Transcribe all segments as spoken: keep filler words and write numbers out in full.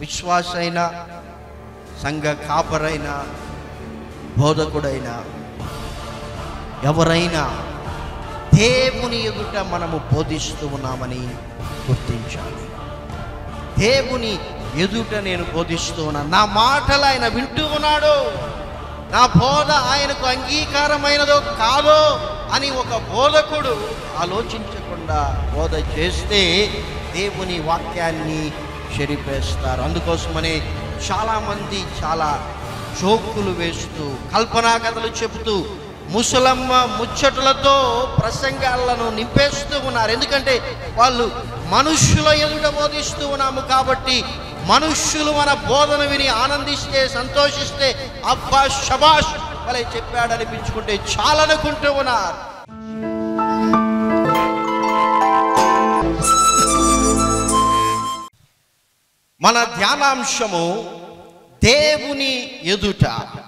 విశ్వాసైనా, సంఘ కాపరైనా, బోధకుడైనా, ఎవరైనా దేవుని ఎదుట మనము బోధిస్తూ ఉన్నామని గుర్తించాలి. దేవుని ఎదుట నేను బోధిస్తూ ఉన్నాను, నా మాటలు ఆయన వింటూ ఉన్నాడు, నా బోధ ఆయనకు అంగీకారమైనదో కాదో అని ఒక బోధకుడు ఆలోచించకుండా బోధ చేస్తే దేవుని వాక్యాన్ని చెరిపేస్తారు. అందుకోసమనే చాలామంది చాలా జోకులు వేస్తూ, కల్పనా కథలు చెబుతూ, ముసలమ్మ ముచ్చటులతో ప్రసంగాలను నింపేస్తూ ఉన్నారు. ఎందుకంటే వాళ్ళు మనుష్యుల ఎదుట బోధిస్తూ ఉన్నాము కాబట్టి మనుష్యులు మన బోధన విని ఆనందిస్తే, సంతోషిస్తే అబ్బా శబాష్ వలే చెప్పాడనిపించుకుంటే చాలనుకుంటూ ఉన్నారు. మన ధ్యానాంశము దేవుని ఎదుట.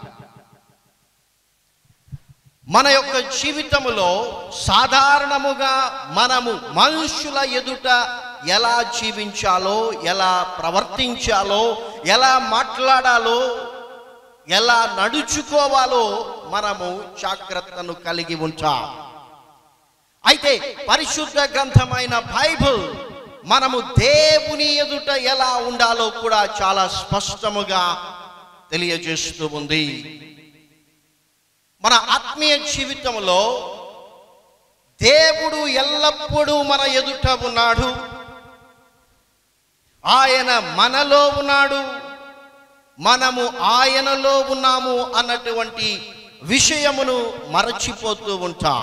మన యొక్క జీవితములో సాధారణముగా మనము మనుషుల ఎదుట ఎలా జీవించాలో, ఎలా ప్రవర్తించాలో, ఎలా మాట్లాడాలో, ఎలా నడుచుకోవాలో మనము జాగ్రత్తను కలిగి ఉంటాం. అయితే పరిశుద్ధ గ్రంథమైన బైబిల్ మనము దేవుని ఎదుట ఎలా ఉండాలో కూడా చాలా స్పష్టముగా తెలియజేస్తూ ఉంది. మన ఆత్మీయ జీవితంలో దేవుడు ఎల్లప్పుడూ మన ఎదుట ఉన్నాడు, ఆయన మనలో ఉన్నాడు, మనము ఆయనలో ఉన్నాము అన్నటువంటి విషయమును మరచిపోతూ ఉంటాం.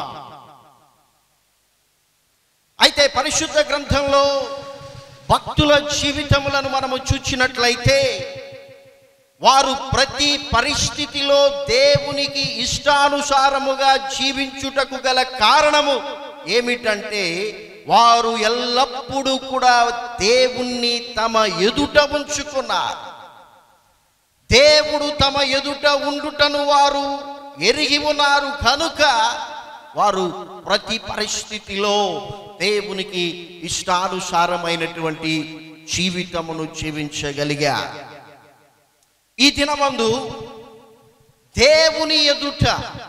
అయితే పరిశుద్ధ గ్రంథంలో భక్తుల జీవితములను మనము చూచినట్లయితే వారు ప్రతి పరిస్థితిలో దేవునికి ఇష్టానుసారముగా జీవించుటకు గల కారణము ఏమిటంటే వారు ఎల్లప్పుడూ కూడా దేవుణ్ణి తమ ఎదుట ఉంచుకున్నారు. దేవుడు తమ ఎదుట ఉండుటను వారు ఎరిగి ఉన్నారు కనుక వారు ప్రతి పరిస్థితిలో దేవునికి ఇష్టానుసారమైనటువంటి జీవితమును జీవించగలిగారు. ఈ దినమందు దేవుని ఎదుట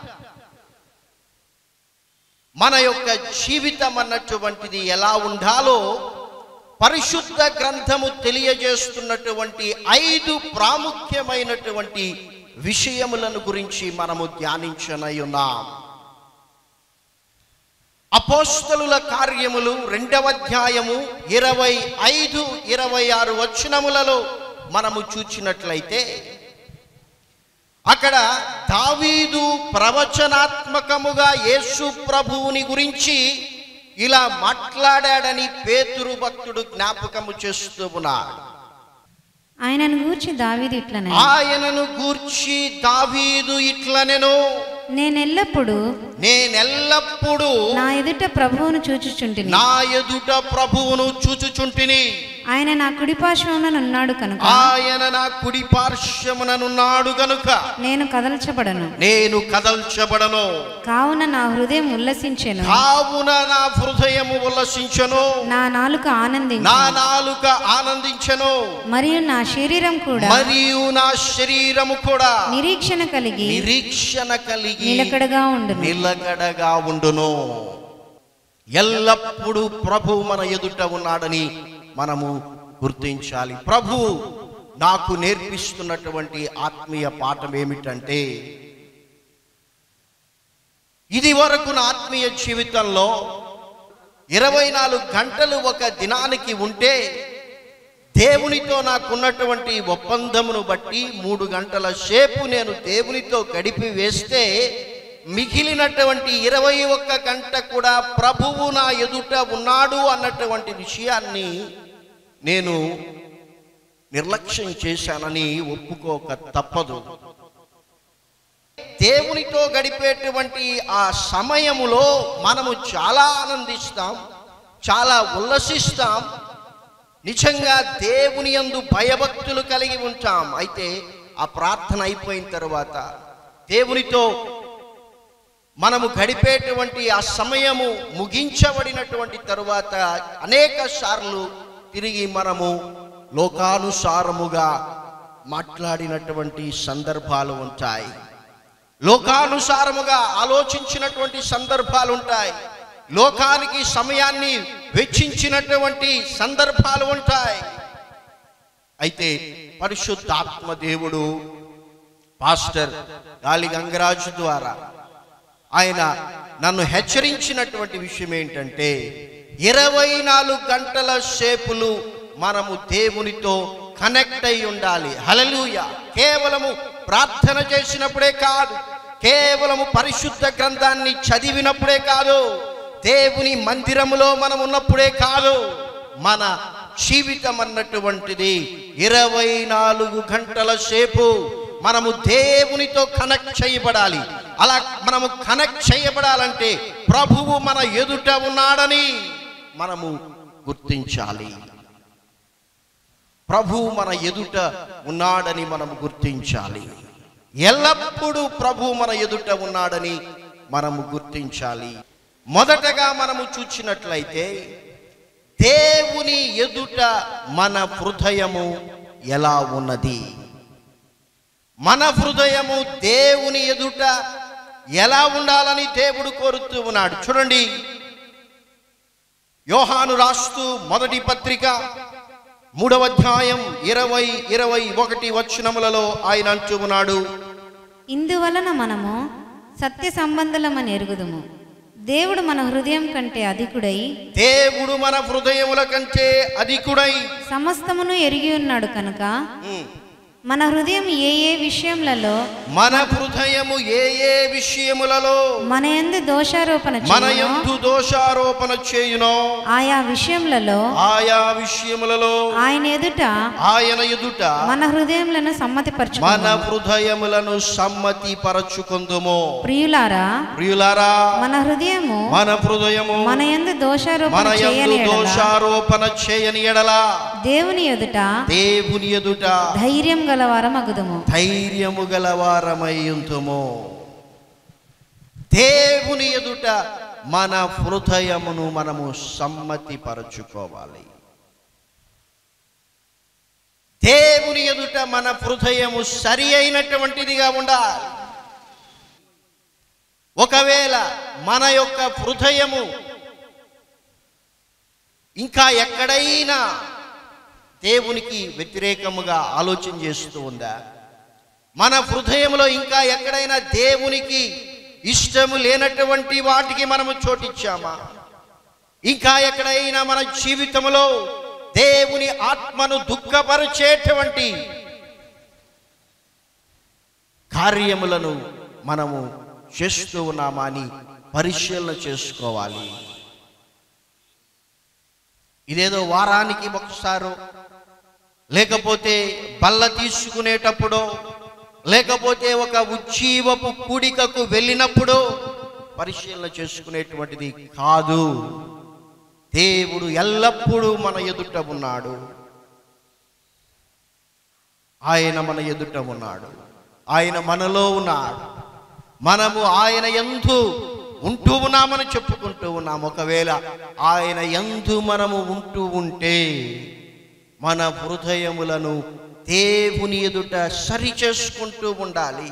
మన యొక్క జీవితం అన్నటువంటిది ఎలా ఉండాలో పరిశుద్ధ గ్రంథము తెలియజేస్తున్నటువంటి ఐదు ప్రాముఖ్యమైనటువంటి విషయములను గురించి మనము ధ్యానించనయున్నాం. అపోస్తలుల కార్యములు రెండవ అధ్యాయము ఇరవై ఐదు ఇరవై ఆరు వచనములలో మనము చూచినట్లయితే అక్కడ దావీదు ప్రవచనాత్మకముగా యేసు ప్రభువుని గురించి ఇలా మాట్లాడాడని పేతురు భక్తుడు జ్ఞాపకము చేస్తూ ఉన్నాడు. ఆయనను గూర్చి దావీదు ఇట్లనే ఆయనను గూర్చి దావీదు ఇట్లనెను నేనెల్లప్పుడు నేనెల్లప్పుడు నా ఎదుట ప్రభువును చూచుచుంటిని నా ఎదుట ప్రభువును చూచుచుంటిని ఆయన నా కుడి పార్శ్వముననున్నాడు కనుక ఆయన నా కుడి పార్శ్వముననున్నాడు కనుక నేను కదల్చబడను నేను కదల్చబడను కావున నా హృదయం ఉల్లసించెను కావున నా హృదయము ఉల్లసించెను నా నాలుక ఆనందించెను నా నాలుక ఆనందించెను మరియు నా శరీరం కూడా మరియు నా శరీరము కూడా నిరీక్షణ కలిగి నిరీక్షణ కలిగి నిలకడగా ఉండును నిలకడగా ఉండును. ఎల్లప్పుడూ ప్రభు మన ఎదుట ఉన్నాడని మనము గుర్తించాలి. ప్రభు నాకు నేర్పిస్తున్నటువంటి ఆత్మీయ పాఠం ఏమిటంటే ఇది వరకు నా ఆత్మీయ జీవితంలో ఇరవై నాలుగు గంటలు ఒక దినానికి ఉంటే దేవునితో నాకున్నటువంటి ఒప్పందమును బట్టి మూడు గంటల సేపు నేను దేవునితో గడిపి వేస్తే మిగిలినటువంటి ఇరవై ఒక్క గంట కూడా ప్రభువు నా ఎదుట ఉన్నాడు అన్నటువంటి విషయాన్ని నేను నిర్లక్ష్యం చేశానని ఒప్పుకోక తప్పదు. దేవునితో గడిపేటువంటి ఆ సమయములో మనము చాలా ఆనందిస్తాం, చాలా ఉల్లసిస్తాం, నిజంగా దేవుని యందు భయభక్తులు కలిగి ఉంటాం. అయితే ఆ ప్రార్థన అయిపోయిన తర్వాత దేవునితో మనము గడిపేటువంటి ఆ సమయము ముగించబడినటువంటి తరువాత అనేక సార్లు తిరిగి మనము లోకానుసారముగా మాట్లాడినటువంటి సందర్భాలు ఉంటాయి, లోకానుసారముగా ఆలోచించినటువంటి సందర్భాలు ఉంటాయి, లోకానికి సమయాన్ని వెచ్చించినటువంటి సందర్భాలు ఉంటాయి. అయితే పరిశుద్ధాత్మ దేవుడు పాస్టర్ గాలి గంగరాజు ద్వారా ఆయన నన్ను హెచ్చరించినటువంటి విషయం ఏంటంటే, ఇరవై నాలుగు గంటల సేపులు మనము దేవునితో కనెక్ట్ అయి ఉండాలి. హల్లెలూయా. కేవలము ప్రార్థన చేసినప్పుడే కాదు, కేవలము పరిశుద్ధ గ్రంథాన్ని చదివినప్పుడే కాదు, దేవుని మందిరములో మనం ఉన్నప్పుడే కాదు, మన జీవితం అన్నటువంటిది ఇరవై నాలుగు గంటల సేపు మనము దేవునితో కనెక్ట్ చేయబడాలి. అలా మనము కనెక్ట్ చేయబడాలంటే ప్రభువు మన ఎదుట ఉన్నాడని మనము గుర్తించాలి. ప్రభువు మన ఎదుట ఉన్నాడని మనము గుర్తించాలి. ఎల్లప్పుడూ ప్రభువు మన ఎదుట ఉన్నాడని మనము గుర్తించాలి. మొదటగా మనము చూచినట్లయితే దేవుని ఎదుట మన హృదయము ఎలా ఉన్నది, మన హృదయము దేవుని ఎదుట ఎలా ఉండాలని దేవుడు కోరుతూ ఉన్నాడు. చూడండి, యోహాను రాస్తూ మొదటి పత్రిక మూడవ అధ్యాయం ఇరవై ఇరవై ఒకటి వచనములలో ఆయన అంటూ ఉన్నాడు, ఇందువలన మనము సత్య సంబంధులమని ఎరుగుదుము, దేవుడు మన హృదయం కంటే అధికుడై దేవుడు మన హృదయముల కంటే అధికుడై సమస్తమును ఎరిగి ఉన్నాడు కనుక మన హృదయం ఏ ఏ విషయములలో మన హృదయము ఏ ఏ విషయములలో మన యందు దోషారోపణ మన యందు దోషారోపణ చేయునో ఆయా విషయములలో ఆయా విషయములలో ఆయన ఎదుట ఆయన ఎదుట మన హృదయములను సమ్మతిపరచు మన హృదయములను సమ్మతి పరచుకొందుము. ప్రియులారా ప్రియులారా మన హృదయము మన హృదయము మన యందు దోషారోపణ మన యందు చేయని ఎడల దోషారోపణ చేయని ఎడల దేవుని ఎదుట దేవుని ఎదుట ధైర్యం గలవారమగుదుము ధైర్యము గలవారమయ్యుంతుము. దేవుని ఎదుట మన హృదయమును మనము సమ్మతి పరచుకోవాలి. దేవుని ఎదుట మన హృదయము సరి అయినటువంటిదిగా ఉండాలి. ఒకవేళ మన యొక్క హృదయము ఇంకా ఎక్కడైనా దేవునికి వ్యతిరేకముగా ఆలోచన చేస్తూ ఉందా, మన హృదయంలో ఇంకా ఎక్కడైనా దేవునికి ఇష్టము లేనటువంటి వాటికి మనము చోటిచ్చామా, ఇంకా ఎక్కడైనా మన జీవితంలో దేవుని ఆత్మను దుఃఖపరిచేటువంటి కార్యములను మనము చేస్తూ ఉన్నామా అని పరిశీలన చేసుకోవాలి. ఇదేదో వారానికి ఒకసారి, లేకపోతే బల్ల తీసుకునేటప్పుడు, లేకపోతే ఒక ఉజ్జీవపు కూడికకు వెళ్ళినప్పుడు పరిశీలన చేసుకునేటువంటిది కాదు. దేవుడు ఎల్లప్పుడూ మన ఎదుట ఉన్నాడు. ఆయన మన ఎదుట ఉన్నాడు. ఆయన మనలో ఉన్నాడు. మనము ఆయన యందు ఉంటూ ఉన్నామని చెప్పుకుంటూ ఉన్నాము. ఒకవేళ ఆయన యందు మనము ఉంటూ ఉంటే మన హృదయములను దేవుని ఎదుట సరి చేసుకుంటూ ఉండాలి.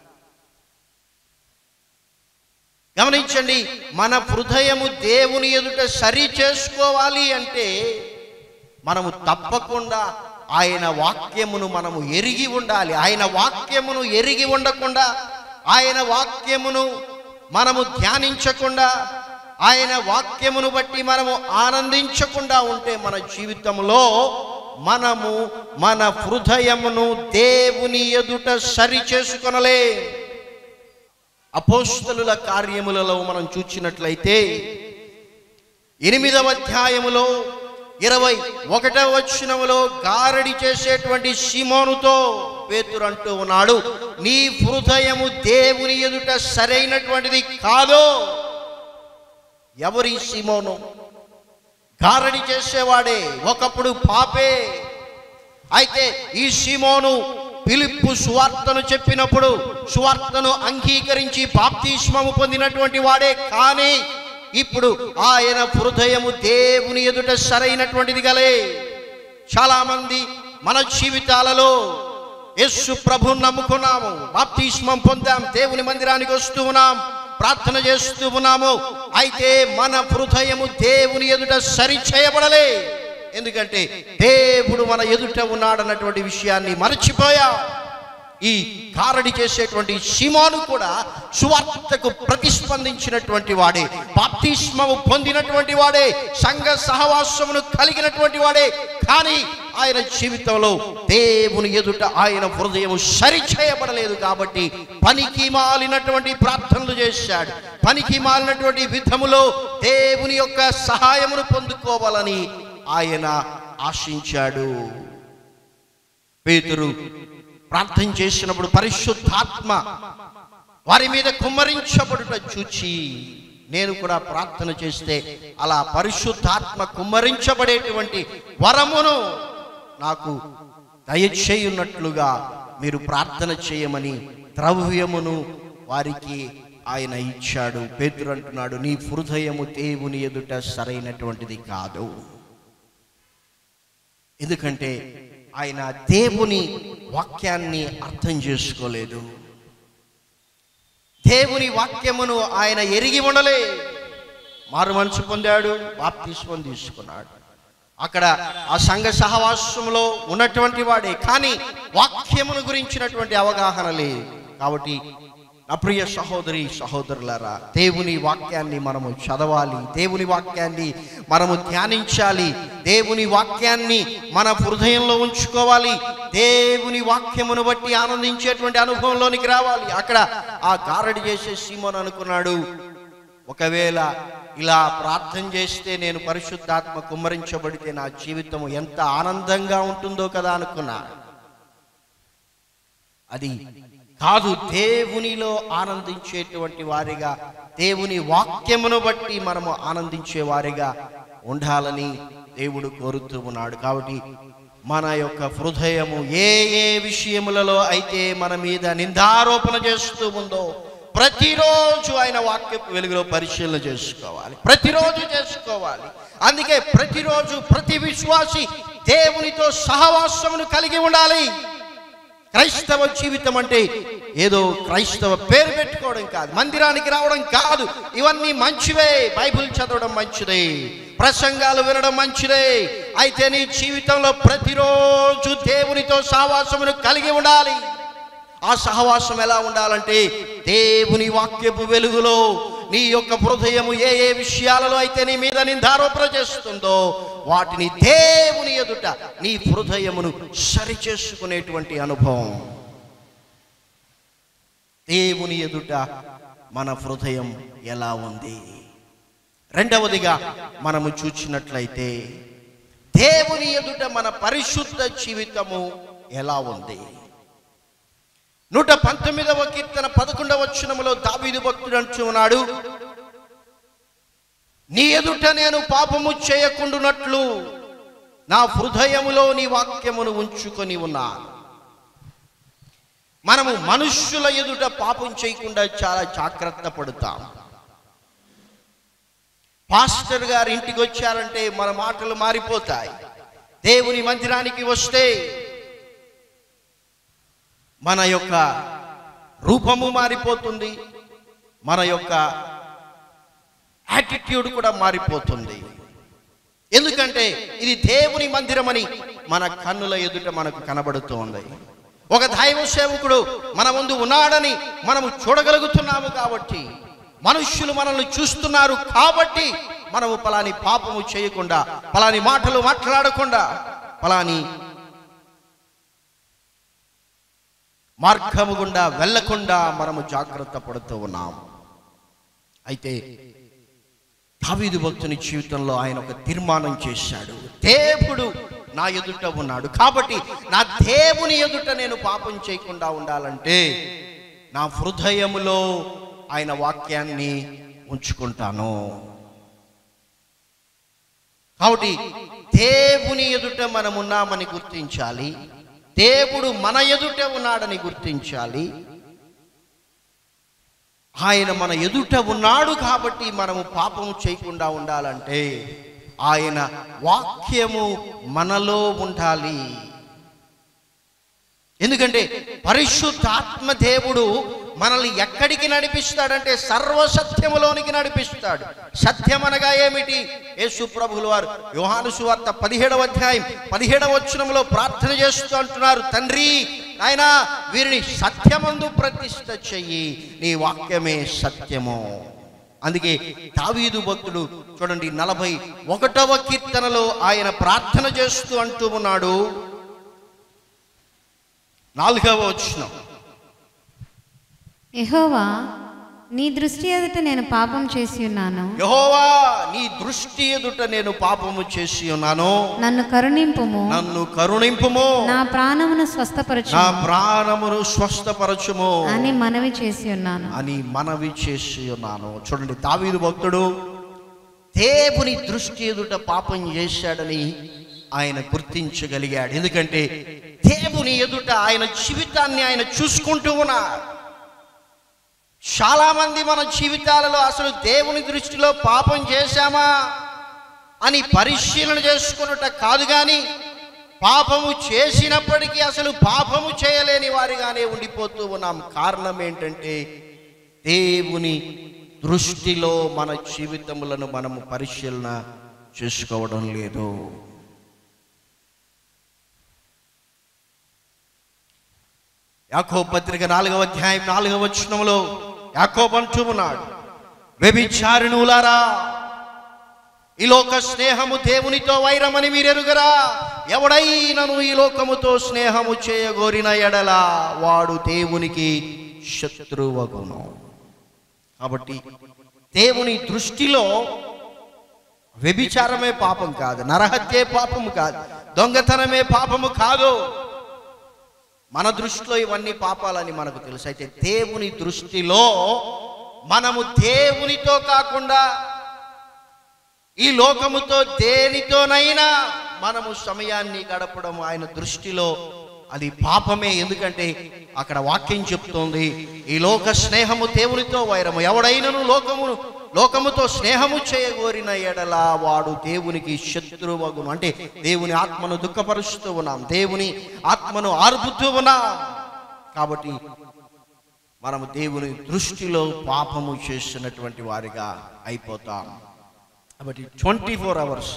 గమనించండి, మన హృదయము దేవుని ఎదుట సరి చేసుకోవాలి అంటే మనము తప్పకుండా ఆయన వాక్యమును మనము ఎరిగి ఉండాలి. ఆయన వాక్యమును ఎరిగి ఉండకుండా, ఆయన వాక్యమును మనము ధ్యానించకుండా, ఆయన వాక్యమును బట్టి మనము ఆనందించకుండా ఉంటే మన జీవితంలో మనము మన హృదయమును దేవుని ఎదుట సరి చేసుకొనలే. అపోస్తలుల కార్యములలో మనం చూచినట్లయితే ఎనిమిదవ అధ్యాయములో ఇరవై ఒకటవ వచనములో గారడి చేసేటువంటి సీమోనుతో పేతురు అంటూ ఉన్నాడు, నీ హృదయము దేవుని ఎదుట సరైనటువంటిది కాదు. ఎవరి సీమోను? గారడి చేసేవాడే, ఒకప్పుడు పాపే. అయితే ఈ సీమోను ఫిలిప్పు సువార్తను చెప్పినప్పుడు సువార్తను అంగీకరించి బాప్తిస్మము పొందినటువంటి వాడే. కానీ ఇప్పుడు ఆయన హృదయము దేవుని ఎదుట సరైనటువంటిది గలే. చాలామంది మన జీవితాలలో యేసు ప్రభువుని నమ్ముకున్నాము, బాప్తిస్మం పొందాం, దేవుని మందిరానికి వస్తూ ఉన్నాం, ప్రార్థన చేస్తూ ఉన్నాము. అయితే మన హృదయము దేవుని ఎదుట సరి చేయబడలే. ఎందుకంటే దేవుడు మన ఎదుట ఉన్నాడన్నటువంటి విషయాన్ని మరచిపోయా. ఈ కారడి చేసేటువంటి సీమోను కూడా సువార్తకు ప్రతిస్పందించినటువంటి వాడే, బాప్తిస్మము పొందినటువంటి వాడే, సంఘ సహవాసమును కలిగినటువంటి వాడే. కానీ ఆయన జీవితంలో దేవుని ఎదుట ఆయన హృదయం సరి చేయబడలేదు. కాబట్టి పనికి మాలినటువంటి ప్రార్థనలు చేశాడు. పనికి మాలినటువంటి విధములో దేవుని యొక్క సహాయమును పొందుకోవాలని ఆయన ఆశించాడు. పేతురు ప్రార్థన చేసినప్పుడు పరిశుద్ధాత్మ వారి మీద కుమ్మరించబడుట చూచి నేను కూడా ప్రార్థన చేస్తే అలా పరిశుద్ధాత్మ కుమ్మరించబడేటువంటి వరమును నాకు దయచేయున్నట్లుగా మీరు ప్రార్థన చేయమని ద్రవ్యమును వారికి ఆయన ఇచ్చాడు. పేతురు అంటున్నాడు, నీ హృదయము దేవుని ఎదుట సరైనటువంటిది కాదు. ఎందుకంటే ఆయన దేవుని వాక్యాన్ని అర్థం చేసుకోలేదు. దేవుని వాక్యమును ఆయన ఎరిగి ఉండలే. మారు మనసు పొందాడు, బాప్తిస్మం తీసుకున్నాడు. అక్కడ ఆ సంఘ సహవాసంలో ఉన్నటువంటి వాడే, కానీ వాక్యమును గురించినటువంటి అవగాహన లేదు. కాబట్టి నా ప్రియ సహోదరి సహోదరులారా, దేవుని వాక్యాన్ని మనము చదవాలి, దేవుని వాక్యాన్ని మనము ధ్యానించాలి, దేవుని వాక్యాన్ని మన హృదయంలో ఉంచుకోవాలి, దేవుని వాక్యమును బట్టి ఆనందించేటువంటి అనుభవంలోనికి రావాలి. అక్కడ ఆ గారడి చేసే సీమోను అనుకున్నాడు, ఒకవేళ ఇలా ప్రార్థన చేస్తే నేను పరిశుద్ధాత్మ కుమ్మరించబడితే నా జీవితం ఎంత ఆనందంగా ఉంటుందో కదా అనుకున్నా. అది కాదు. దేవునిలో ఆనందించేటువంటి వారిగా, దేవుని వాక్యమును బట్టి మనము ఆనందించే వారిగా ఉండాలని దేవుడు కోరుతూ ఉన్నాడు. కాబట్టి మన యొక్క హృదయము ఏ ఏ విషయములలో అయితే మన మీద నిందారోపణ చేస్తూ ఉందో ప్రతిరోజు ఆయన వాక్యపు వెలుగులో పరిశీలన చేసుకోవాలి, ప్రతిరోజు చేసుకోవాలి. అందుకే ప్రతిరోజు ప్రతి విశ్వాసి దేవునితో సహవాసమును కలిగి ఉండాలి. క్రైస్తవ జీవితం అంటే ఏదో క్రైస్తవ పేరు పెట్టుకోవడం కాదు, మందిరానికి రావడం కాదు. ఇవన్నీ మంచివే, బైబిల్ చదవడం మంచిదే, ప్రసంగాలు వినడం మంచిదే. అయితే నీ జీవితంలో ప్రతిరోజు దేవునితో సహవాసమును కలిగి ఉండాలి. ఆ సహవాసం ఎలా ఉండాలంటే దేవుని వాక్యపు వెలుగులో నీ యొక్క హృదయము ఏ ఏ విషయాలలో అయితే నీ మీద నిందారోపణ చేస్తుందో వాటిని దేవుని ఎదుట నీ హృదయమును సరి చేసుకునేటువంటి అనుభవం. దేవుని ఎదుట మన హృదయం ఎలా ఉంది? రెండవదిగా మనము చూచినట్లయితే దేవుని ఎదుట మన పరిశుద్ధ జీవితము ఎలా ఉంది? నూట పంతొమ్మిదవ కీర్తన పదకొండవ వచనములో దావీదు భక్తుడు అంటున్నాడు, నీ ఎదుట నేను పాపము చేయకుండునట్లు నా హృదయములో నీ వాక్యమును ఉంచుకొని ఉన్నాను. మనము మనుష్యుల ఎదుట పాపం చేయకుండా చాలా జాగ్రత్త పడతాం. పాస్టర్ గారు ఇంటికి వచ్చారంటే మన మాటలు మారిపోతాయి. దేవుని మందిరానికి వస్తే మన యొక్క రూపము మారిపోతుంది, మన యొక్క యాటిట్యూడ్ కూడా మారిపోతుంది. ఎందుకంటే ఇది దేవుని మందిరమని మన కన్నుల ఎదుట మనకు కనబడుతోంది. ఒక దైవ సేవకుడు మన ముందు ఉన్నాడని మనము చూడగలుగుతున్నాము. కాబట్టి మనుష్యులు మనల్ని చూస్తున్నారు కాబట్టి మనము పలాని పాపము చేయకుండా, పలాని మాటలు మాట్లాడకుండా, పలాని మార్గము గుండా వెళ్ళకుండా మనము జాగ్రత్త పడుతూ ఉన్నాం. అయితే దావీదు భక్తుని జీవితంలో ఆయన ఒక తీర్మానం చేశాడు, దేవుడు నా ఎదుట ఉన్నాడు కాబట్టి నా దేవుని ఎదుట నేను పాపం చేయకుండా ఉండాలంటే నా హృదయములో ఆయన వాక్యాన్ని ఉంచుకుంటాను. కాబట్టి దేవుని ఎదుట మనం ఉన్నామని గుర్తించాలి, దేవుడు మన ఎదుట ఉన్నాడని గుర్తించాలి. ఆయన మన ఎదుట ఉన్నాడు కాబట్టి మనము పాపము చేయకుండా ఉండాలంటే ఆయన వాక్యము మనలో ఉండాలి. ఎందుకంటే పరిశుద్ధాత్మ దేవుడు మనల్ని ఎక్కడికి నడిపిస్తాడంటే సర్వసత్యములోనికి నడిపిస్తాడు. సత్యం అనగా ఏమిటి? యేసు ప్రభువుల వారు యోహాను సువార్త పదిహేడవ అధ్యాయం పదిహేడవ వచనంలో ప్రార్థన చేస్తూ అంటున్నారు, తండ్రి నాయనా వీరిని సత్యమందు ప్రతిష్ఠ చెయ్యి, నీ వాక్యమే సత్యము. అందుకే దావీదు భక్తుడు చూడండి నలభై ఒకటవ కీర్తనలో ఆయన ప్రార్థన చేస్తూ అంటూ ఉన్నాడు, నాలుగవ వచనం, యెహోవా నీ దృష్టి ఎదుట నేను పాపం చేసి ఉన్నాను. యెహోవా నీ దృష్టి ఎదుట నేను పాపము చేసి ఉన్నాను, నన్ను కరుణింపుము, నన్ను కరుణింపుము, నా ప్రాణమును స్వస్థపరచు, నా ప్రాణమును స్వస్థపరచుము అని మనవి చేసి ఉన్నాను అని మనవి చేసి ఉన్నాను. చూడండి దావీదు భక్తుడు దేవుని దృష్టి ఎదుట పాపం చేశాడని ఆయన గుర్తించగలిగాడు. ఎందుకంటే దేవుని ఎదుట ఆయన జీవితాన్ని ఆయన చూసుకుంటూ ఉన్నాడు. చాలా మంది మన జీవితాలలో అసలు దేవుని దృష్టిలో పాపం చేశామా అని పరిశీలన చేసుకున్నట కాదు, కానీ పాపము చేసినప్పటికీ అసలు పాపము చేయలేని వారిగానే ఉండిపోతూ ఉన్నాం. కారణం ఏంటంటే దేవుని దృష్టిలో మన జీవితములను మనము పరిశీలన చేసుకోవడం లేదు. యాకోబు పత్రిక నాలుగవ అధ్యాయం నాలుగవ వచనంలో యాకోబు అంటూ ఉన్నాడు, వ్యభిచారిణులారా ఈ లోక స్నేహము దేవునితో వైరమని మీరెరుగరా, ఎవడైనను ఈ లోకముతో స్నేహము చేయగోరిన ఎడల వాడు దేవునికి శత్రువగును. కాబట్టి దేవుని దృష్టిలో వ్యభిచారమే పాపం కాదు, నరహత్యే పాపము కాదు, దొంగతనమే పాపము కాదు. మన దృష్టిలో ఇవన్నీ పాపాలని మనకు తెలుసు. అయితే దేవుని దృష్టిలో మనము దేవునితో కాకుండా ఈ లోకముతో దేనితోనైనా మనము సమయాన్ని గడపడం ఆయన దృష్టిలో అది పాపమే. ఎందుకంటే అక్కడ వాక్యం చెప్తోంది, ఈ లోక స్నేహము దేవునితో వైరము, ఎవడైనను లోకమును లోకముతో స్నేహము చేయగోరిన ఎడల వాడు దేవునికి శత్రువగును. అంటే దేవుని ఆత్మను దుఃఖపరుస్తూ ఉన్నాం, దేవుని ఆత్మను ఆర్పుతూ ఉన్నాం. కాబట్టి మనము దేవుని దృష్టిలో పాపము చేసినటువంటి వారిగా అయిపోతాం. కాబట్టి ట్వంటీ ఫోర్ అవర్స్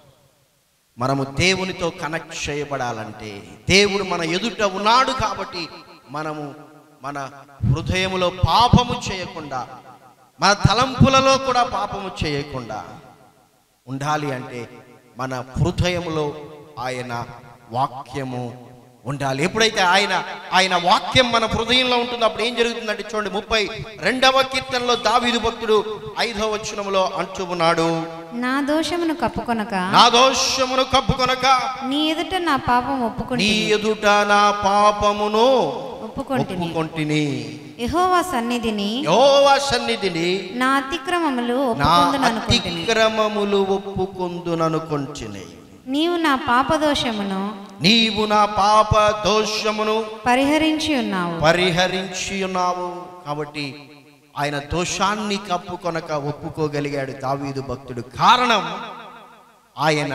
మనము దేవునితో కనెక్ట్ చేయబడాలంటే దేవుడు మన ఎదుట ఉన్నాడు. కాబట్టి మనము మన హృదయములో పాపము చేయకుండా, మన తలంపులలో కూడా పాపము చేయకుండా ఉండాలి అంటే మన హృదయములో ఆయన వాక్యము ఉండాలి. ఎప్పుడైతే ఆయన ఆయన వాక్యం మన హృదయంలో ఉంటుందో అప్పుడు ఏం జరుగుతుందంటే చూడండి ముప్పై రెండవ కీర్తనలో దావీదు భక్తుడు ఐదవ వచనంలో అంటూ ఉన్నాడు, నా దోషమును కప్పుకొనక నా దోషమును కప్పుకొనక నీ ఎదుట నా పాపం ఒప్పుకొని నీ ఎదుట నా పాపమును ఒప్పుకొంటిని. ఒప్పుకొంటిని యెహోవా సన్నిధిని యెహోవా సన్నిధిని నా అతిక్రమములు నా ఒప్పుకొందుననుకొంటిని. అతిక్రమములు ఒప్పుకొందుననుకొంటిని. నీవు నా పాపదోషమును నీవు నా పాప దోషమును పరిహరించి ఉన్నావు పరిహరించి ఉన్నావు. కాబట్టి ఆయన దోషాన్ని కప్పుకొనక ఒప్పుకోగలిగాడు దావీదు భక్తుడు. కారణం ఆయన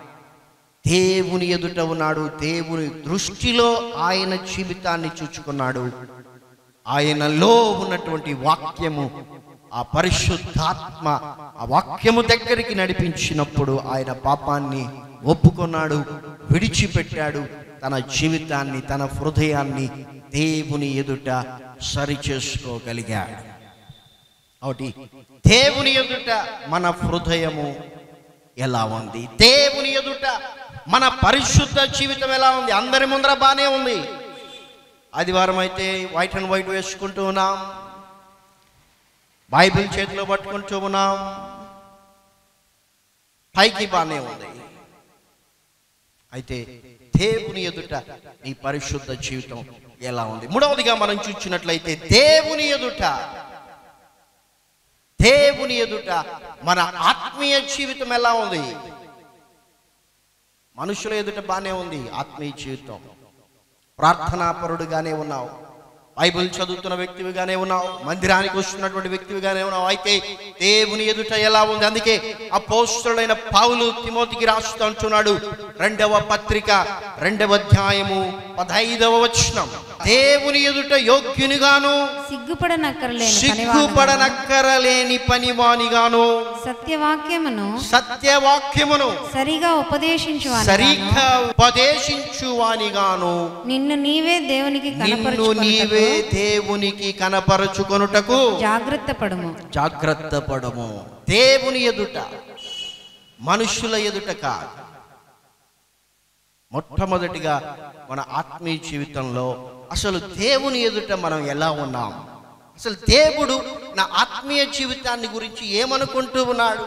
దేవుని ఎదుట ఉన్నాడు, దేవుని దృష్టిలో ఆయన జీవితాన్ని చూచుకున్నాడు. ఆయనలో ఉన్నటువంటి వాక్యము, ఆ పరిశుద్ధాత్మ ఆ వాక్యము దగ్గరికి నడిపించినప్పుడు ఆయన పాపాన్ని ఒప్పుకున్నాడు, విడిచిపెట్టాడు, తన జీవితాన్ని తన హృదయాన్ని దేవుని ఎదుట సరి చేసుకోగలిగాడు. కాబట్టి దేవుని ఎదుట మన హృదయము ఎలా ఉంది, దేవుని ఎదుట మన పరిశుద్ధ జీవితం ఎలా ఉంది? అందరి ముందర బాగానే ఉంది. ఆదివారం అయితే వైట్ అండ్ వైట్ వేసుకుంటూ ఉన్నాం, బైబిల్ చేతిలో పట్టుకుంటూ ఉన్నాం, పైకి బాగానే ఉంది. అయితే దేవుని ఎదుట నీ పరిశుద్ధ జీవితం ఎలా ఉంది? మూడవదిగా మనం చూసినట్లయితే దేవుని ఎదుట దేవుని ఎదుట మన ఆత్మీయ జీవితం ఎలా ఉంది? మనుషుల ఎదుట బాగానే ఉంది ఆత్మీయ జీవితం, ప్రార్థనాపరుడుగానే ఉన్నావు, బైబిల్ చదువుతున్న వ్యక్తివిగానే ఉన్నావు, మందిరానికి వస్తున్నటువంటి వ్యక్తివిగానే ఉన్నావు. అయితే దేవుని ఎదుట ఎలా ఉంది? అందుకే అపోస్తలుడైన పౌలు తిమోతికి రాస్తూ అంటున్నాడు, రెండవ పత్రిక రెండవ అధ్యాయము పదైదవ వచనం, దేవుని ఎదుట యోగ్యునిగాను సిగ్గుపడనక్కరలేని సిగ్గుపడనక్కరలేని పనివానిగాను సత్యవాక్యమును సత్యవాక్యమును సరిగా ఉపదేశించు సరిగా ఉపదేశించువానిగాను నిన్ను నీవే దేవునికి నిన్ను నీవే దేవునికి కనపరచుకొనుటకు జాగ్రత్త పడుము జాగ్రత్త పడము. దేవుని ఎదుట, మనుషుల ఎదుట కాదు. మొట్టమొదటిగా మన ఆత్మీయ జీవితంలో అసలు దేవుని ఎదుట మనం ఎలా ఉన్నాం? అసలు దేవుడు నా ఆత్మీయ జీవితాన్ని గురించి ఏమనుకుంటూ ఉన్నాడు?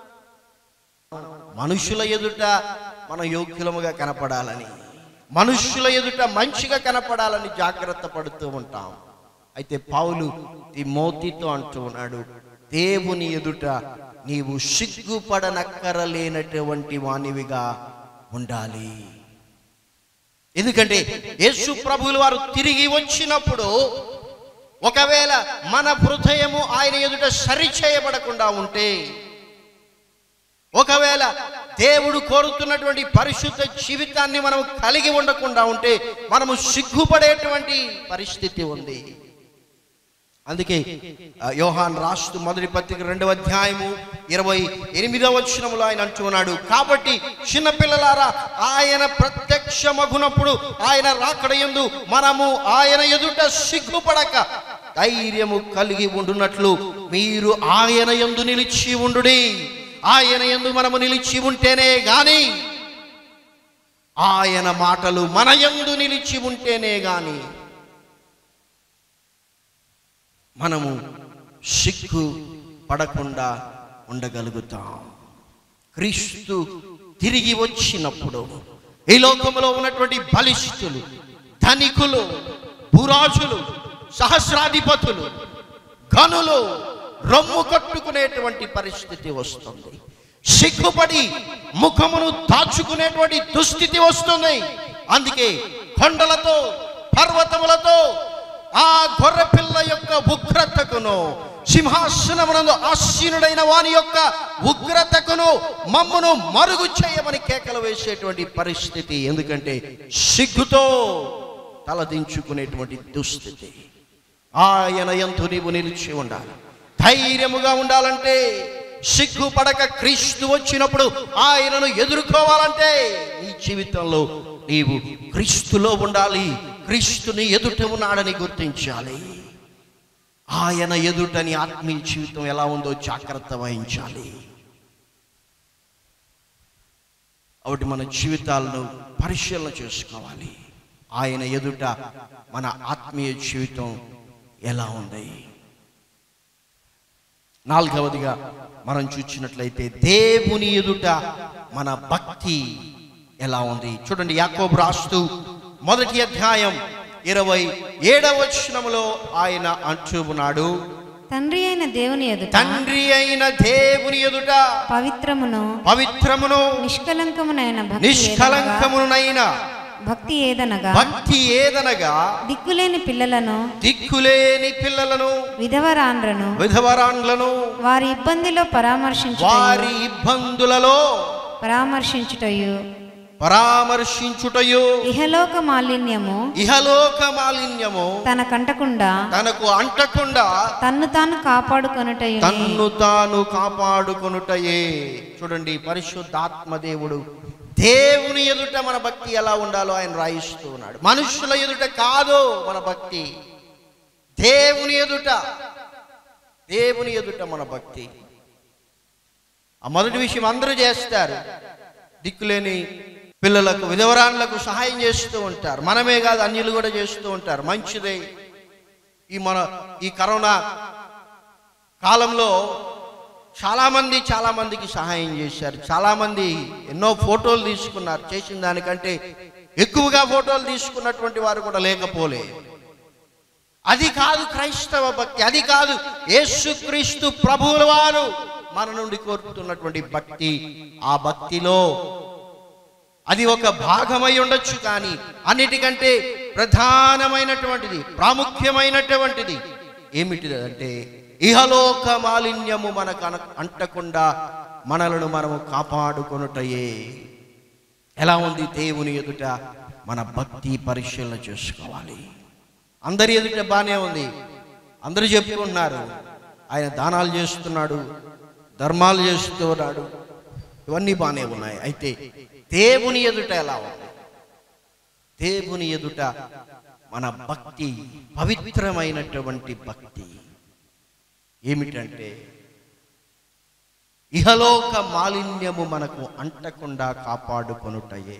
మనుషుల ఎదుట మనం యోగ్యులముగా కనపడాలని, మనుషుల ఎదుట మంచిగా కనపడాలని జాగ్రత్త పడుతూ ఉంటాం. అయితే పౌలు తిమోతితో అంటూ ఉన్నాడు, దేవుని ఎదుట నీవు సిగ్గుపడనక్కరలేనటువంటి వానివిగా ఉండాలి. ఎందుకంటే యేసు ప్రభువుల వారు తిరిగి వచ్చినప్పుడు ఒకవేళ మన హృదయము ఆయన ఎదుట సరి చేయబడకుండా ఉంటే, ఒకవేళ దేవుడు కోరుతున్నటువంటి పరిశుద్ధ జీవితాన్ని మనం కలిగి ఉండకుండా ఉంటే మనము సిగ్గుపడేటువంటి పరిస్థితి ఉంది. అందుకే యోహాన్ రాస్తూ మొదటి పత్రిక రెండవ అధ్యాయము ఇరవై ఎనిమిదవ వచనములో ఆయన అంటున్నాడు, కాబట్టి చిన్నపిల్లలారా, ఆయన ప్రత్యక్షమగునప్పుడు ఆయన రాకడయందు మనము ఆయన ఎదుట సిగ్గుపడక ధైర్యము కలిగి ఉండునట్లు మీరు ఆయన యందు నిలిచి ఉండుడి. ఆయన యందు మనము నిలిచి ఉంటేనే గాని, ఆయన మాటలు మన యందు నిలిచి ఉంటేనే గాని మనము సిగ్గు పడకుండా ఉండగలుగుతాం. క్రీస్తు తిరిగి వచ్చినప్పుడు ఈ లోకంలో ఉన్నటువంటి బలిష్ఠులు, ధనికులు, భూరాజులు, సహస్రాధిపతులు, ఘనులు రొమ్ము కట్టుకునేటువంటి పరిస్థితి వస్తుంది. సిగ్గుపడి ముఖమును దాచుకునేటువంటి దుస్థితి వస్తుంది. అందుకే కొండలతో, పర్వతములతో ఆ గొర్రె పిల్ల యొక్క ఉగ్రతకును, సింహాసనమునందు ఆసీనుడైన వాని యొక్క ఉగ్రతకును మమ్మును మరుగు చేయమని కేకలు వేసేటువంటి పరిస్థితి. ఎందుకంటే సిగ్గుతో తలదించుకునేటువంటి దుస్థితి. ఆయన యందు నీవు నిలిచి ఉండాలి. ధైర్యముగా ఉండాలంటే, సిగ్గుపడక క్రీస్తు వచ్చినప్పుడు ఆయనను ఎదుర్కోవాలంటే నీ జీవితంలో నీవు క్రీస్తులో ఉండాలి. క్రీస్తుని ఎదుట ఉన్నాడని గుర్తించాలి. ఆయన ఎదుటని ఆత్మీయ జీవితం ఎలా ఉందో జాగ్రత్త వహించాలి. కాబట్టి మన జీవితాలను పరిశీలన చేసుకోవాలి. ఆయన ఎదుట మన ఆత్మీయ జీవితం ఎలా ఉంది? నాలుగవదిగా మనం చూసినట్లయితే దేవుని ఎదుట మన భక్తి ఎలా ఉంది? చూడండి, యాకోబు రాస్తూ మొదటి అధ్యాయం ఇరవై ఏడవ వచనములో ఆయన అంటూ ఉన్నాడు, తండ్రి అయిన దేవుని ఎదుట తండ్రి అయిన దేవుని ఎదుట పవిత్రమును పవిత్రమును నిష్కలంకమునైన భక్తి నిష్కలంకమునైన భక్తి ఏదనగా భక్తి ఏదనగా దిక్కులేని పిల్లలను దిక్కులేని పిల్లలను విధవరాండ్రను విధవరాండ్లను వారి ఇబ్బందిలో పరామర్శించు వారి ఇబ్బందులలో పరామర్శించుటయు పరామర్శించుటయు ఇహలోక మాలిన్యము ఇహలోక మాలిన్యము తన కంటకుండా తనకు అంటకుండా తన్ను తాను కాపాడుకొనుటయు తన్ను తాను కాపాడుకొనుటయే. చూడండి, పరిశుద్ధాత్మ దేవుడు దేవుని ఎదుట మన భక్తి ఎలా ఉండాలో ఆయన రాయిస్తూ ఉన్నాడు. మనుషుల ఎదుట కాదు మన భక్తి, దేవుని ఎదుట. దేవుని ఎదుట మన భక్తి. ఆ మొదటి విషయం అందరూ చేస్తారు. దిక్కులేని పిల్లలకు, విధవరాన్లకు సహాయం చేస్తూ ఉంటారు. మనమే కాదు, అన్యులు కూడా చేస్తూ ఉంటారు. మంచిదే. ఈ మన ఈ కరోనా కాలంలో చాలామంది చాలామందికి సహాయం చేశారు. చాలామంది ఎన్నో ఫోటోలు తీసుకున్నారు. చేసిన దానికంటే ఎక్కువగా ఫోటోలు తీసుకున్నటువంటి వారు కూడా లేకపోలే. అది కాదు క్రైస్తవ భక్తి, అది కాదు యేసుక్రీస్తు ప్రభువుల వారు మన నుండి కోరుతున్నటువంటి భక్తి. ఆ భక్తిలో అది ఒక భాగమై ఉండొచ్చు, కానీ అన్నిటికంటే ప్రధానమైనటువంటిది, ప్రాముఖ్యమైనటువంటిది ఏమిటిది అంటే ఇహలోక మాలిన్యము మనకు అన అంటకుండా మనలను మనము కాపాడుకొనుటయే. ఎలా ఉంది దేవుని ఎదుట మన భక్తి పరిశీలన చేసుకోవాలి. అందరి ఎదుట బాగానే ఉంది, అందరూ చెప్పుకుంటున్నారు ఆయన దానాలు చేస్తున్నాడు, ధర్మాలు చేస్తున్నాడు, ఇవన్నీ బాగానే ఉన్నాయి. అయితే దేవుని ఎదుట ఎలా ఉంది? దేవుని ఎదుట మన భక్తి పవిత్రమైనటువంటి భక్తి ఏమిటంటే ఇహలోక మాలిన్యము మనకు అంటకుండా కాపాడుకొనుటయే.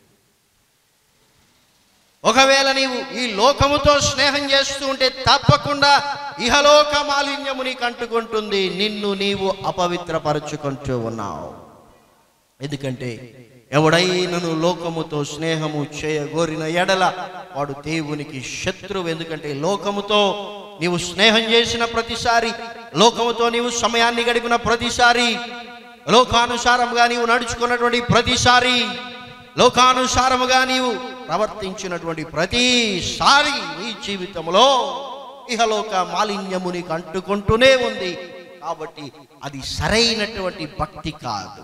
ఒకవేళ నీవు ఈ లోకముతో స్నేహం చేస్తూ ఉంటే తప్పకుండా ఇహలోక మాలిన్యము నీకు అంటుకుంటుంది, నిన్ను నీవు అపవిత్రపరచుకుంటూ ఉన్నావు. ఎందుకంటే ఎవడైనను లోకముతో స్నేహము చేయగోరిన ఎడల వాడు దేవునికి శత్రువు. ఎందుకంటే లోకముతో నీవు స్నేహం చేసిన ప్రతిసారి, లోకముతో నీవు సమయాన్ని గడిపిన ప్రతిసారి, లోకానుసారముగా నీవు నడుచుకున్నటువంటి ప్రతిసారి, లోకానుసారముగా నీవు ప్రవర్తించినటువంటి ప్రతిసారి నీ జీవితంలో ఇహలోక మాలిన్యము నీకు అంటుకుంటూనే ఉంది. కాబట్టి అది సరైనటువంటి భక్తి కాదు.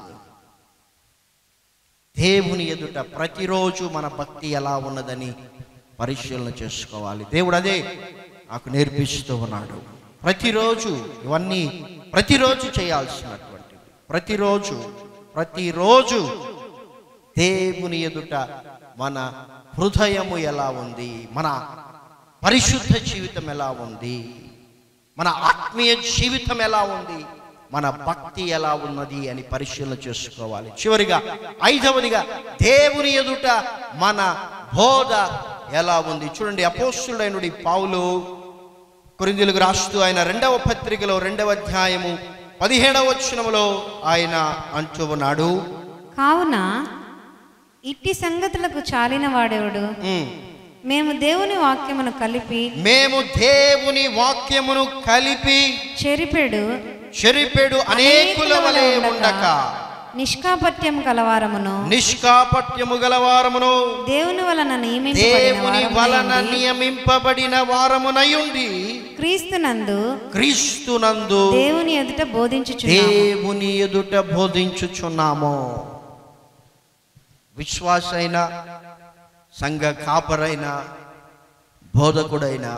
దేవుని ఎదుట ప్రతిరోజు మన భక్తి ఎలా ఉన్నదని పరిశీలన చేసుకోవాలి. దేవుడు అదే నాకు నేర్పిస్తూ ఉన్నాడు. ప్రతిరోజు ఇవన్నీ ప్రతిరోజు చేయాల్సినటువంటివి. ప్రతిరోజు ప్రతిరోజు దేవుని ఎదుట మన హృదయము ఎలా ఉంది, మన పరిశుద్ధ జీవితం ఎలా ఉంది, మన ఆత్మీయ జీవితం ఎలా ఉంది, మన భక్తి ఎలా ఉన్నది అని పరిశీలన చేసుకోవాలి. చివరిగా ఐదవదిగా దేవుని ఎదుట మన బోధ ఎలా ఉంది. చూడండి, అపోస్తులుడైనడి పౌలు కొరింథీయులకు రాస్తూ ఆయన రెండవ పత్రికలో రెండవ అధ్యాయము పదిహేడవ వచనములో ఆయన అంటూ ఉన్నాడు, కావున ఇట్టి సంగతులకు చాలిన వాడెవడు? మేము దేవుని వాక్యమును కలిపి మేము దేవుని వాక్యమును కలిపి చెరిపెడు చెరిపెడు అనేకుల వలె ఉండక నిష్కాపట్యము గలవారమును నిష్కాపట్యము గలవారమును దేవుని వలన దేవుని వలన నియమింపబడిన వారమునయుండి క్రీస్తునందు క్రీస్తునందు దేవుని ఎదుట బోధించుచున్నాము దేవుని ఎదుట బోధించుచున్నాము. విశ్వాసైన, సంఘ కాపరైన, బోధకుడైన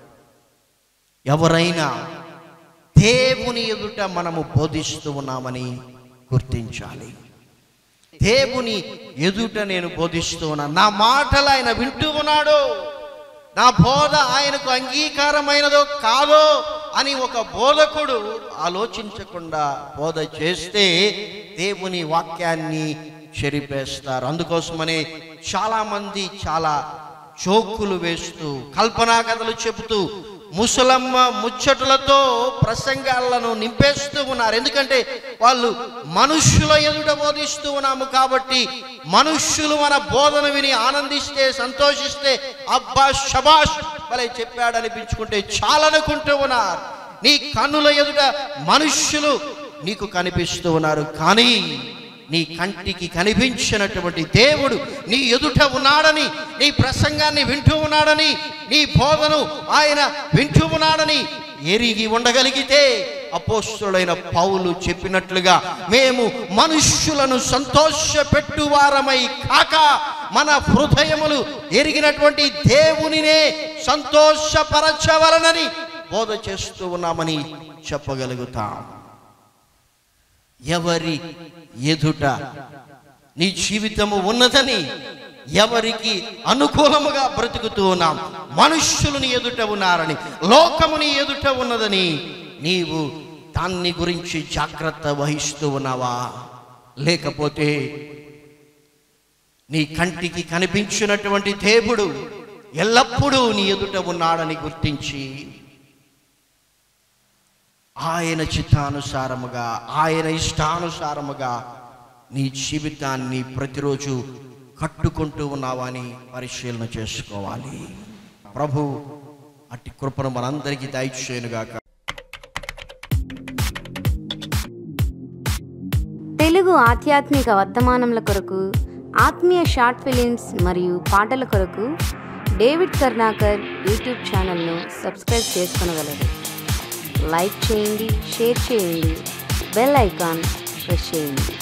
ఎవరైనా దేవుని ఎదుట మనము బోధిస్తూ ఉన్నామని గుర్తించాలి. దేవుని ఎదుట నేను బోధిస్తూ ఉన్నాను, నా మాటలు ఆయన వింటూ ఉన్నాడు, నా బోధ ఆయనకు అంగీకారమైనదో కాదో అని ఒక బోధకుడు ఆలోచించకుండా బోధ చేస్తే దేవుని వాక్యాన్ని చెరిపేస్తారు. అందుకోసమనే చాలామంది చాలా జోకులు వేస్తూ, కల్పనా కథలు చెబుతూ, ముసలమ్మ ముచ్చటులతో ప్రసంగాలను నింపేస్తూ ఉన్నారు. ఎందుకంటే వాళ్ళు మనుష్యుల ఎదుట బోధిస్తూ ఉన్నాము కాబట్టి మనుష్యులు మన బోధన విని ఆనందిస్తే, సంతోషిస్తే, అబ్బా శబాష్ భలే చెప్పాడు అనిపించుకుంటే చాలనుకుంటూ ఉన్నారు. నీ కన్నుల ఎదుట మనుష్యులు నీకు కనిపిస్తూ ఉన్నారు, కానీ నీ కంటికి కనిపించినటువంటి దేవుడు నీ ఎదుట ఉన్నాడని, నీ ప్రసంగాన్ని వింటూ ఉన్నాడని, నీ బోధను ఆయన వింటూ ఉన్నాడని ఎరిగి ఉండగలిగితే అపోస్తులైన పౌలు చెప్పినట్లుగా మేము మనుష్యులను సంతోషపెట్టువారమై కాక మన హృదయములు ఎరిగినటువంటి దేవునినే సంతోషపరచవలనని బోధ చేస్తూ ఉన్నామని చెప్పగలుగుతాం. ఎవరి ఎదుట నీ జీవితము ఉన్నదని, ఎవరికి అనుకూలముగా బ్రతుకుతూ ఉన్నాం, మనుష్యులని ఎదుట ఉన్నారని, లోకముని ఎదుట ఉన్నదని నీవు దాన్ని గురించి జాగ్రత్త వహిస్తూ ఉన్నావా? లేకపోతే నీ కంటికి కనిపించినటువంటి దేవుడు ఎల్లప్పుడూ నీ ఎదుట ఉన్నాడని గుర్తించి ఆయన చిత్తానుసారముగా, ఆయన ఇష్టానుసారముగా నీ జీవితాన్ని ప్రతిరోజు కట్టుకుంటూ ఉన్నావని పరిశీలన చేసుకోవాలి. ప్రభు అట్టి కృపను మనందరికీ దయచేయునుగాక. తెలుగు ఆధ్యాత్మిక వర్తమానముల కొరకు, ఆత్మీయ షార్ట్ ఫిలిమ్స్ మరియు పాటల కొరకు డేవిడ్ కర్ణాకర్ యూట్యూబ్ ఛానల్ను సబ్స్క్రైబ్ చేసుకొనగలరు. లైక్ చేయండి, షేర్ చేయండి, బెల్ ఐకాన్ ప్రెస్ చేయండి.